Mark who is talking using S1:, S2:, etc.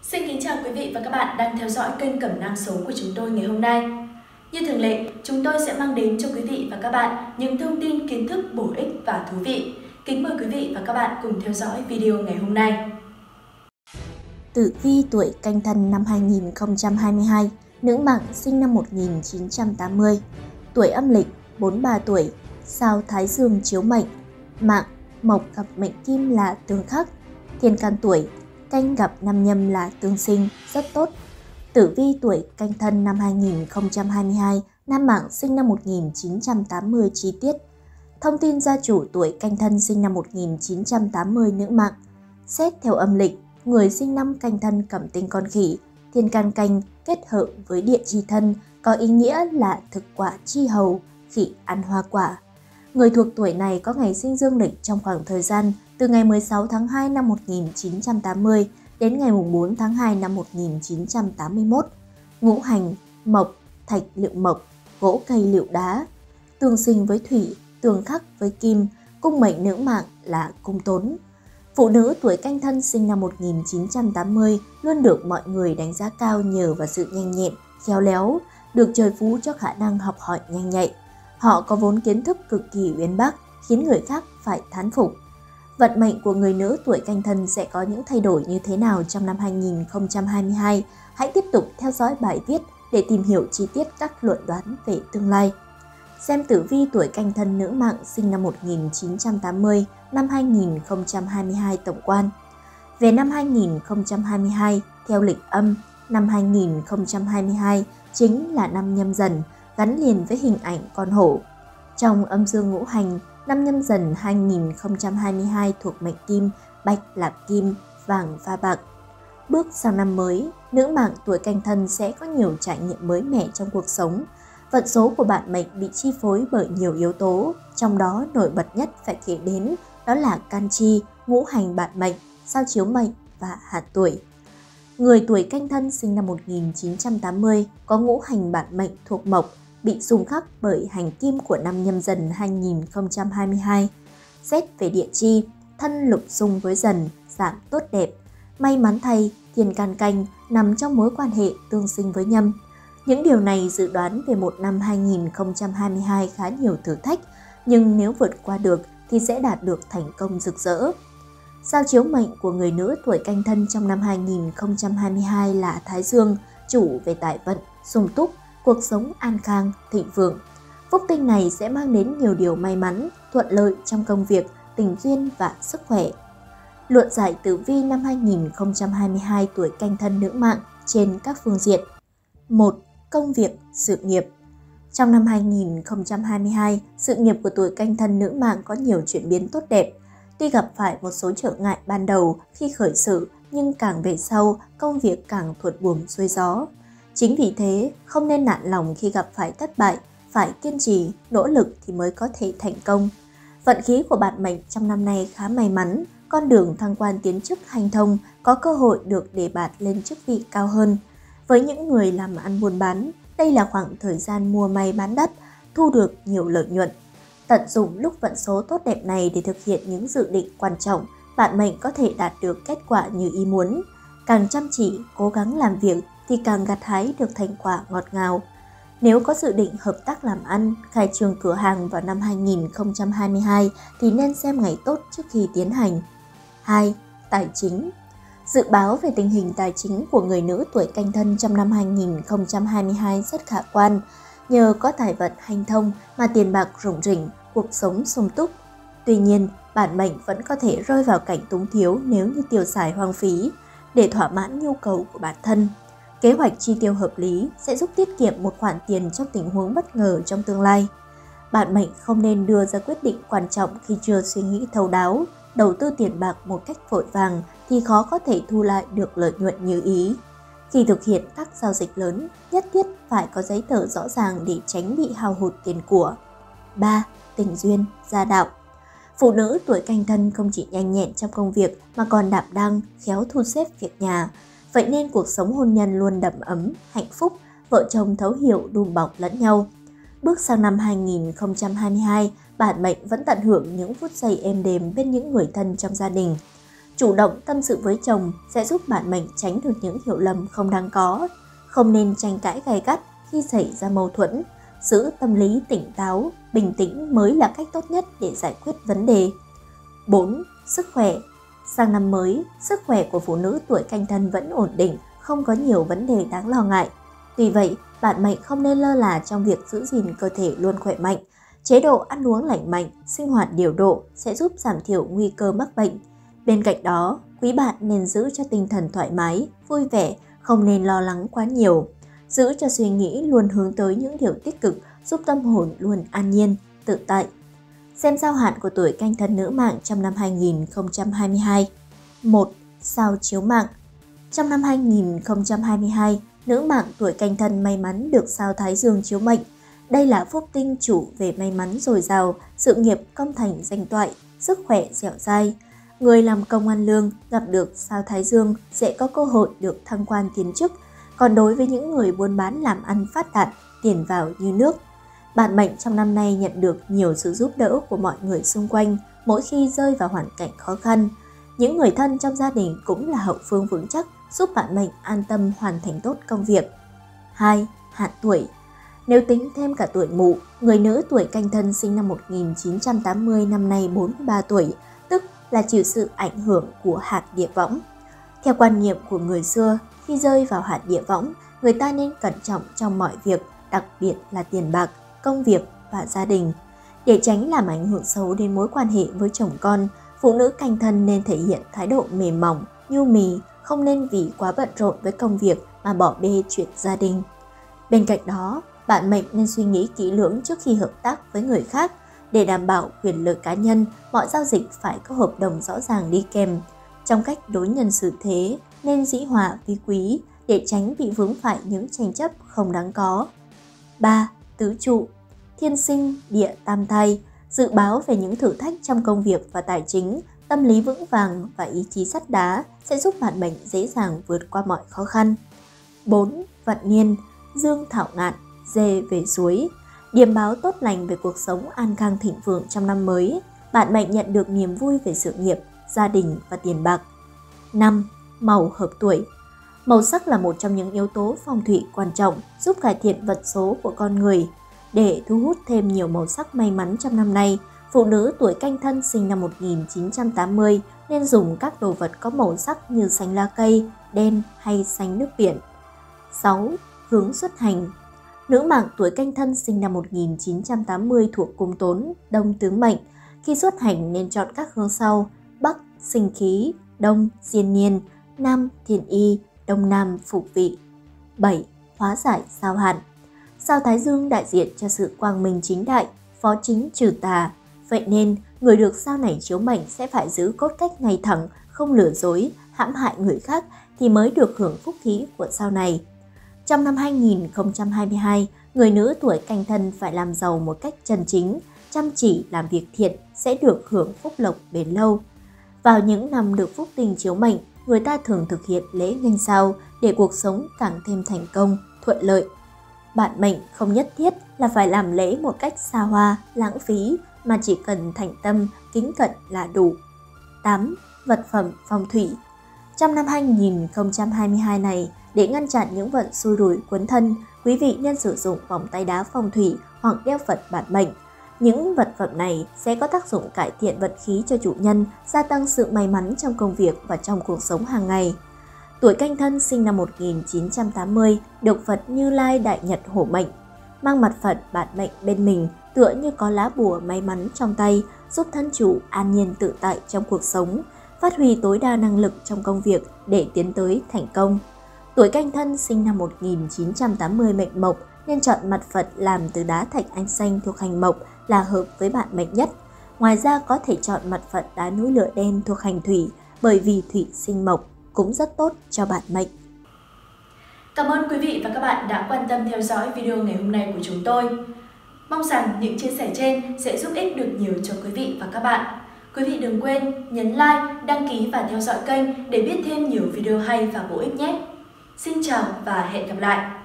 S1: Xin kính chào quý vị và các bạn đang theo dõi kênh Cẩm nang số của chúng tôi ngày hôm nay. Như thường lệ, chúng tôi sẽ mang đến cho quý vị và các bạn những thông tin kiến thức bổ ích và thú vị. Kính mời quý vị và các bạn cùng theo dõi video ngày hôm nay.
S2: Tử vi tuổi Canh Thân năm 2022, nữ mạng sinh năm 1980, tuổi âm lịch 43 tuổi, sao Thái Dương chiếu mệnh, mạng Mộc gặp mệnh Kim là tương khắc, thiên can tuổi Canh gặp nam Nhâm là tương sinh, rất tốt. Tử vi tuổi Canh Thân năm 2022, nam mạng sinh năm 1980 chi tiết. Thông tin gia chủ tuổi Canh Thân sinh năm 1980 nữ mạng. Xét theo âm lịch, người sinh năm Canh Thân cẩm tinh con khỉ, thiên can canh kết hợp với địa chi thân có ý nghĩa là thực quả chi hầu, khỉ ăn hoa quả. Người thuộc tuổi này có ngày sinh dương lịch trong khoảng thời gian từ ngày 16 tháng 2 năm 1980 đến ngày 4 tháng 2 năm 1981. Ngũ hành mộc, thạch liệu mộc, gỗ cây liệu đá. Tương sinh với thủy, tương khắc với kim, cung mệnh nữ mạng là cung tốn. Phụ nữ tuổi Canh Thân sinh năm 1980 luôn được mọi người đánh giá cao nhờ vào sự nhanh nhẹn, khéo léo, được trời phú cho khả năng học hỏi nhanh nhạy. Họ có vốn kiến thức cực kỳ uyên bác, khiến người khác phải thán phục. Vận mệnh của người nữ tuổi Canh Thân sẽ có những thay đổi như thế nào trong năm 2022? Hãy tiếp tục theo dõi bài viết để tìm hiểu chi tiết các luận đoán về tương lai. Xem tử vi tuổi Canh Thân nữ mạng sinh năm 1980, năm 2022 tổng quan. Về năm 2022, theo lịch âm, năm 2022 chính là năm Nhâm Dần, gắn liền với hình ảnh con hổ. Trong âm dương ngũ hành, năm Nhâm Dần 2022 thuộc mệnh Kim, bạch là kim, vàng pha bạc. Bước sang năm mới, nữ mạng tuổi Canh Thân sẽ có nhiều trải nghiệm mới mẻ trong cuộc sống. Vận số của bạn mệnh bị chi phối bởi nhiều yếu tố, trong đó nổi bật nhất phải kể đến đó là can chi, ngũ hành bạn mệnh, sao chiếu mệnh và hạn tuổi. Người tuổi Canh Thân sinh năm 1980 có ngũ hành bạn mệnh thuộc mộc, bị xung khắc bởi hành kim của năm Nhâm Dần 2022. Xét về địa chi, thân lục xung với Dần, giảm tốt đẹp. May mắn thay, thiên can canh nằm trong mối quan hệ tương sinh với Nhâm. Những điều này dự đoán về một năm 2022 khá nhiều thử thách, nhưng nếu vượt qua được thì sẽ đạt được thành công rực rỡ. Sao chiếu mệnh của người nữ tuổi Canh Thân trong năm 2022 là Thái Dương, chủ về tài vận, sung túc, cuộc sống an khang, thịnh vượng. Phúc tinh này sẽ mang đến nhiều điều may mắn, thuận lợi trong công việc, tình duyên và sức khỏe. Luận giải tử vi năm 2022 tuổi Canh Thân nữ mạng trên các phương diện. 1. Công việc, sự nghiệp. Trong năm 2022, sự nghiệp của tuổi Canh Thân nữ mạng có nhiều chuyển biến tốt đẹp. Tuy gặp phải một số trở ngại ban đầu khi khởi sự, nhưng càng về sau, công việc càng thuận buồm xuôi gió. Chính vì thế, không nên nản lòng khi gặp phải thất bại, phải kiên trì, nỗ lực thì mới có thể thành công. Vận khí của bạn mệnh trong năm nay khá may mắn, con đường thăng quan tiến chức hanh thông, có cơ hội được đề bạt lên chức vị cao hơn. Với những người làm ăn buôn bán, đây là khoảng thời gian mua may bán đắt, thu được nhiều lợi nhuận. Tận dụng lúc vận số tốt đẹp này để thực hiện những dự định quan trọng, bạn mệnh có thể đạt được kết quả như ý muốn. Càng chăm chỉ, cố gắng làm việc thì càng gặt hái được thành quả ngọt ngào. Nếu có dự định hợp tác làm ăn, khai trương cửa hàng vào năm 2022 thì nên xem ngày tốt trước khi tiến hành. 2. Tài chính. Dự báo về tình hình tài chính của người nữ tuổi Canh Thân trong năm 2022 rất khả quan. Nhờ có tài vận hanh thông mà tiền bạc rủng rỉnh, cuộc sống sung túc. Tuy nhiên, bản mệnh vẫn có thể rơi vào cảnh túng thiếu nếu như tiêu xài hoang phí. Để thỏa mãn nhu cầu của bản thân, kế hoạch chi tiêu hợp lý sẽ giúp tiết kiệm một khoản tiền trong tình huống bất ngờ trong tương lai. Bạn mệnh không nên đưa ra quyết định quan trọng khi chưa suy nghĩ thấu đáo. Đầu tư tiền bạc một cách vội vàng thì khó có thể thu lại được lợi nhuận như ý. Khi thực hiện các giao dịch lớn, nhất thiết phải có giấy tờ rõ ràng để tránh bị hao hụt tiền của. 3. Tình duyên, gia đạo. Phụ nữ tuổi Canh Thân không chỉ nhanh nhẹn trong công việc mà còn đảm đang, khéo thu xếp việc nhà. Vậy nên cuộc sống hôn nhân luôn đầm ấm, hạnh phúc, vợ chồng thấu hiểu đùm bọc lẫn nhau. Bước sang năm 2022, bạn mệnh vẫn tận hưởng những phút giây êm đềm bên những người thân trong gia đình. Chủ động tâm sự với chồng sẽ giúp bạn mệnh tránh được những hiểu lầm không đáng có. Không nên tranh cãi gay gắt khi xảy ra mâu thuẫn. Giữ tâm lý tỉnh táo, bình tĩnh mới là cách tốt nhất để giải quyết vấn đề. 4. Sức khỏe. Sang năm mới, sức khỏe của phụ nữ tuổi Canh Thân vẫn ổn định, không có nhiều vấn đề đáng lo ngại. Tuy vậy, bạn mệnh không nên lơ là trong việc giữ gìn cơ thể luôn khỏe mạnh. Chế độ ăn uống lành mạnh, sinh hoạt điều độ sẽ giúp giảm thiểu nguy cơ mắc bệnh. Bên cạnh đó, quý bạn nên giữ cho tinh thần thoải mái, vui vẻ, không nên lo lắng quá nhiều. Giữ cho suy nghĩ luôn hướng tới những điều tích cực, giúp tâm hồn luôn an nhiên, tự tại. Xem sao hạn của tuổi Canh Thân nữ mạng trong năm 2022. 1. Sao chiếu mạng. Trong năm 2022, nữ mạng tuổi Canh Thân may mắn được sao Thái Dương chiếu mệnh. Đây là phúc tinh chủ về may mắn dồi dào, sự nghiệp công thành danh toại, sức khỏe dẻo dai. Người làm công ăn lương gặp được sao Thái Dương sẽ có cơ hội được thăng quan tiến chức. Còn đối với những người buôn bán làm ăn phát đạt, tiền vào như nước. Bạn mệnh trong năm nay nhận được nhiều sự giúp đỡ của mọi người xung quanh mỗi khi rơi vào hoàn cảnh khó khăn. Những người thân trong gia đình cũng là hậu phương vững chắc, giúp bạn mệnh an tâm hoàn thành tốt công việc. 2. Hạn tuổi. Nếu tính thêm cả tuổi Mụ, người nữ tuổi Canh Thân sinh năm 1980 năm nay 43 tuổi, tức là chịu sự ảnh hưởng của hạt địa võng. Theo quan niệm của người xưa, khi rơi vào hạt địa võng, người ta nên cẩn trọng trong mọi việc, đặc biệt là tiền bạc, công việc và gia đình. Để tránh làm ảnh hưởng xấu đến mối quan hệ với chồng con, phụ nữ Canh Thân nên thể hiện thái độ mềm mỏng, nhu mì, không nên vì quá bận rộn với công việc mà bỏ bê chuyện gia đình. Bên cạnh đó, bạn mệnh nên suy nghĩ kỹ lưỡng trước khi hợp tác với người khác. Để đảm bảo quyền lợi cá nhân, mọi giao dịch phải có hợp đồng rõ ràng đi kèm. Trong cách đối nhân xử thế, nên dĩ hòa vi quý để tránh bị vướng phải những tranh chấp không đáng có. 3. Tứ trụ. Thiên sinh, địa tam thai, dự báo về những thử thách trong công việc và tài chính, tâm lý vững vàng và ý chí sắt đá sẽ giúp bạn mệnh dễ dàng vượt qua mọi khó khăn. 4. Vận niên, dương thảo ngạn, dê về suối. Điểm báo tốt lành về cuộc sống an khang thịnh vượng trong năm mới, bạn mệnh nhận được niềm vui về sự nghiệp, gia đình và tiền bạc. 5. Màu hợp tuổi. Màu sắc là một trong những yếu tố phong thủy quan trọng giúp cải thiện vận số của con người. Để thu hút thêm nhiều màu sắc may mắn trong năm nay, phụ nữ tuổi Canh Thân sinh năm 1980 nên dùng các đồ vật có màu sắc như xanh lá cây, đen hay xanh nước biển. 6. Hướng xuất hành. Nữ mạng tuổi Canh Thân sinh năm 1980 thuộc cung Tốn, Đông tướng mệnh. Khi xuất hành nên chọn các hướng sau: Bắc sinh khí, Đông diên niên, Nam thiên y, Đông Nam phục vị. 7. Hóa giải sao hạn. Sao Thái Dương đại diện cho sự quang minh chính đại, phó chính trừ tà. Vậy nên, người được sao này chiếu mệnh sẽ phải giữ cốt cách ngay thẳng, không lừa dối, hãm hại người khác thì mới được hưởng phúc khí của sao này. Trong năm 2022, người nữ tuổi Canh Thân phải làm giàu một cách chân chính, chăm chỉ làm việc thiện sẽ được hưởng phúc lộc bền lâu. Vào những năm được phúc tinh chiếu mệnh, người ta thường thực hiện lễ nghênh sao để cuộc sống càng thêm thành công, thuận lợi. Bạn mệnh không nhất thiết là phải làm lễ một cách xa hoa, lãng phí, mà chỉ cần thành tâm, kính cẩn là đủ. 8. Vật phẩm phong thủy. Trong năm 2022 này, để ngăn chặn những vận xui rủi cuốn thân, quý vị nên sử dụng vòng tay đá phong thủy hoặc đeo Phật bản mệnh. Những vật phẩm này sẽ có tác dụng cải thiện vận khí cho chủ nhân, gia tăng sự may mắn trong công việc và trong cuộc sống hàng ngày. Tuổi Canh Thân sinh năm 1980 được Phật Như Lai Đại Nhật hổ mệnh. Mang mặt Phật bản mệnh bên mình tựa như có lá bùa may mắn trong tay, giúp thân chủ an nhiên tự tại trong cuộc sống, phát huy tối đa năng lực trong công việc để tiến tới thành công. Tuổi Canh Thân sinh năm 1980 mệnh mộc nên chọn mặt Phật làm từ đá thạch anh xanh thuộc hành mộc là hợp với bạn mệnh nhất. Ngoài ra có thể chọn mặt Phật đá núi lửa đen thuộc hành thủy, bởi vì thủy sinh mộc cũng rất tốt cho bạn mệnh.
S1: Cảm ơn quý vị và các bạn đã quan tâm theo dõi video ngày hôm nay của chúng tôi. Mong rằng những chia sẻ trên sẽ giúp ích được nhiều cho quý vị và các bạn. Quý vị đừng quên nhấn like, đăng ký và theo dõi kênh để biết thêm nhiều video hay và bổ ích nhé. Xin chào và hẹn gặp lại!